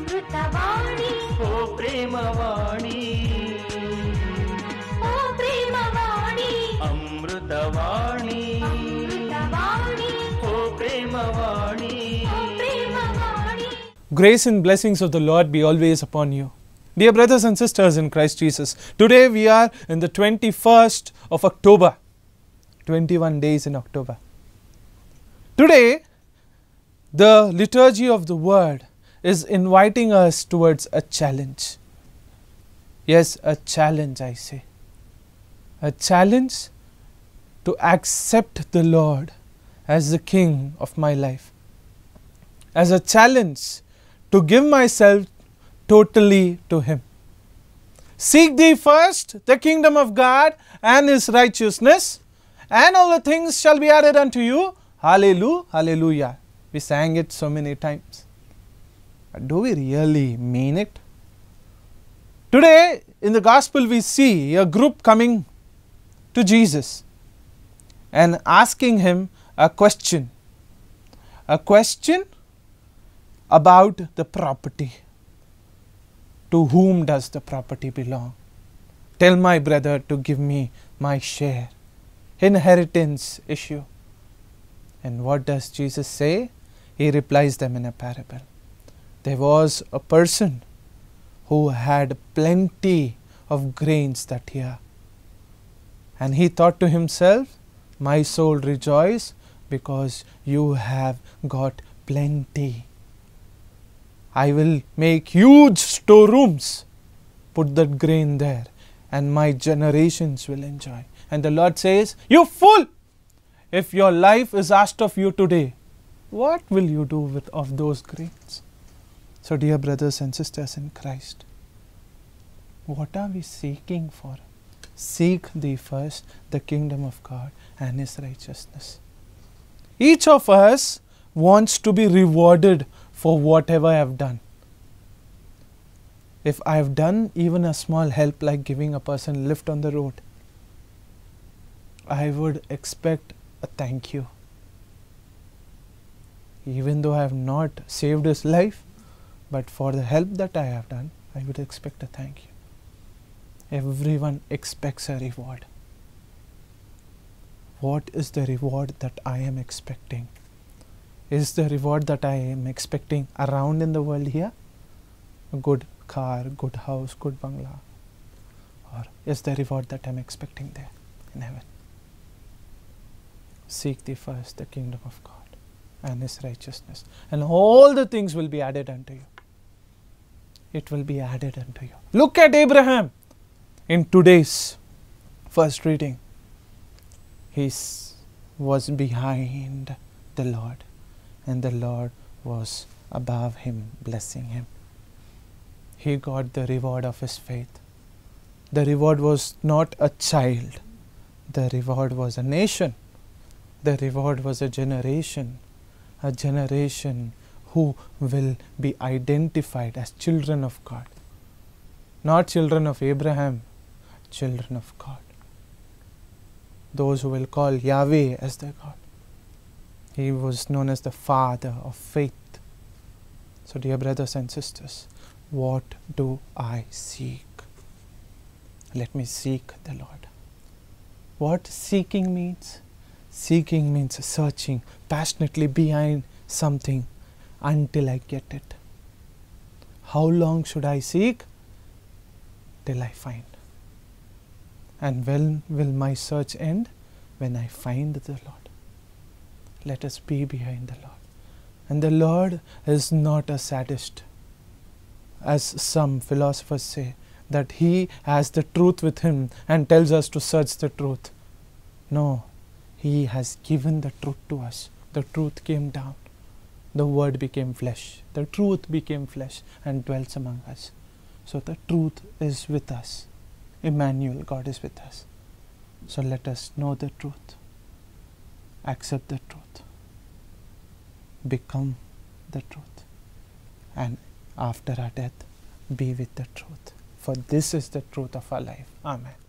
Amruthavani, O Premavani, O Premavani, Amruthavani, Amruthavani, O Premavani. O Premavani. Grace and blessings of the Lord be always upon you. Dear brothers and sisters in Christ Jesus, today we are in the 21st of October, 21 days in October. Today, the liturgy of the Word is inviting us towards a challenge. Yes, a challenge, I say. A challenge to accept the Lord as the King of my life. As a challenge to give myself totally to Him. Seek thee first the kingdom of God and His righteousness, and all the things shall be added unto you. Hallelujah, hallelujah. We sang it so many times. But do we really mean it? Today in the gospel we see a group coming to Jesus and asking Him a question. A question about the property. To whom does the property belong? Tell my brother to give me my share. Inheritance issue. And what does Jesus say? He replies them in a parable. There was a person who had plenty of grains that year. And he thought to himself, my soul rejoice because you have got plenty. I will make huge storerooms, put that grain there, and my generations will enjoy. And the Lord says, you fool! If your life is asked of you today, what will you do with of those grains? So dear brothers and sisters in Christ, what are we seeking for? Seek thee first the kingdom of God and His righteousness. Each of us wants to be rewarded for whatever I have done. If I have done even a small help like giving a person a lift on the road, I would expect a thank you. Even though I have not saved his life, but for the help that I have done, I would expect a thank you. Everyone expects a reward. What is the reward that I am expecting? Is the reward that I am expecting around in the world here? A good car, good house, good bungalow? Or is the reward that I am expecting there in heaven? Seek thee first the kingdom of God and His righteousness, and all the things will be added unto you. It will be added unto you. Look at Abraham in today's first reading. He was behind the Lord, and the Lord was above him, blessing him. He got the reward of his faith. The reward was not a child. The reward was a nation. The reward was a generation who will be identified as children of God. Not children of Abraham, children of God. Those who will call Yahweh as their God. He was known as the father of faith. So dear brothers and sisters, what do I seek? Let me seek the Lord. What seeking means? Seeking means searching passionately behind something until I get it. How long should I seek? Till I find. And when will my search end? When I find the Lord. Let us be behind the Lord. And the Lord is not a sadist, as some philosophers say, that He has the truth with Him and tells us to search the truth. No, He has given the truth to us. The truth came down. The Word became flesh. The truth became flesh and dwells among us. So the truth is with us. Emmanuel, God is with us. So let us know the truth. Accept the truth. Become the truth. And after our death, be with the truth. For this is the truth of our life. Amen.